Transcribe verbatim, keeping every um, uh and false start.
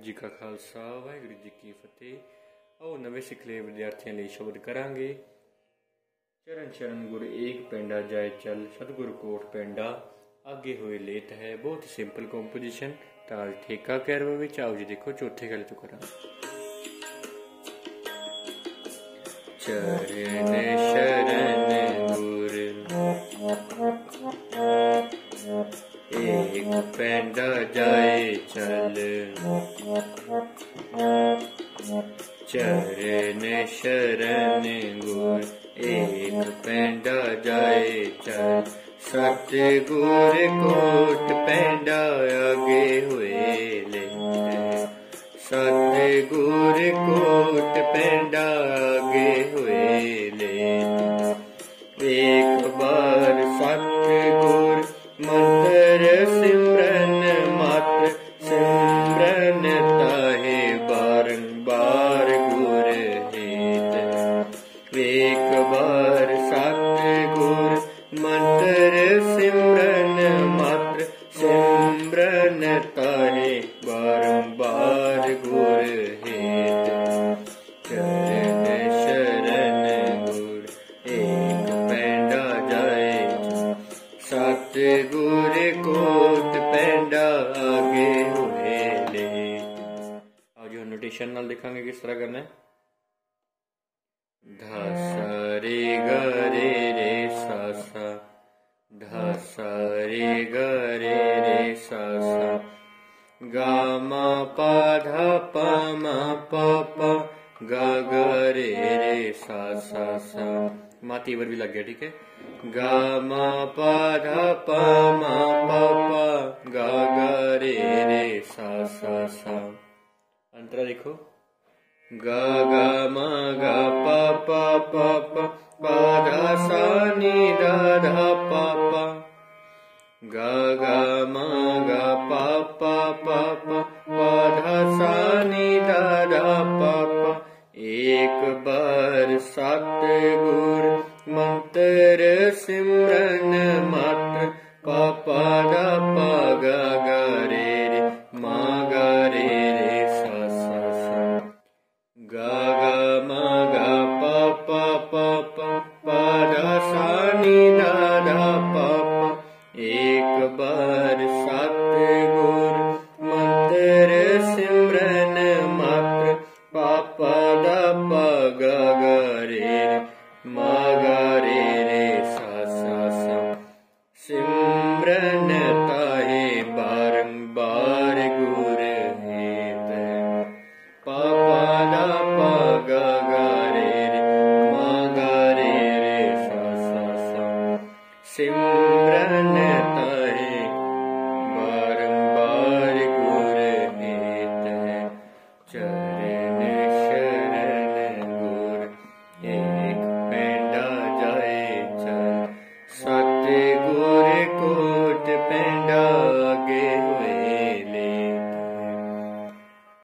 जी का खालसा वाहिगुरू जी की फतेह। आओ नवे सिखले विद्यार्थियों लिए शब्द करांगे। चरण चरण गुर एक पेंडा जाए चल, सतगुरु कोट पेंडा आगे हुए लेत है। बहुत ही सिंपल कंपोजिशन, ताल ठेका कैरवा विच। आओ जी देखो चौथे गल तो करा। चरण शरण गुर एक पेंडा जाए चल, चरण शरण गुर एक पेंडा जाए चल, सतगुर कोट पेंडा आगे हुए ले। सतगुर कोट पेंडा आगे हुए ले। एक बार सतगुर मंत्र सिमरन मात्र, सिमरन ताहे बारंबार गुर हेत। एक बार सतगुर मंत्र सिमरन मात्र, सिमरन ताहे बारंबार गुर हेत। चरण शरण गुर एक पेंडा जाए, सतगुर कोट पेंडा आगे हुए ले। आज जो नोटेशन नाल देखांगे किस तरह करना है। धा सा रे गा रे रे सा सा, धा सा रे गा रे रे सा सा, गा मा पा धा पा मा पा पा, गा गा रे रे सा सा सा। मा तीवर भी लग गया, ठीक है। गा मा पा धा पा मा पा पा, गा गा रे रे सा सा सा। अंतरा देखो। गा गा मा गा पा पा पा पा, पा धा सा नी धा धा पा पा, गा गा मा गा पा पा पा पा, पा धा सा नी धा धा पा पा। एक बार सतगुर मंत्र सिमरन मात्र, पा पा धा पा गा गा रे रे मा गा रे रे सा सा सा। गा गा मा गा पा पा पा पा, पा धा सा नी धा धा पा पा। एक बार सतगुर मंत्र सिमरन मात्र, पा पा धा पा गा गा रे रे मा गा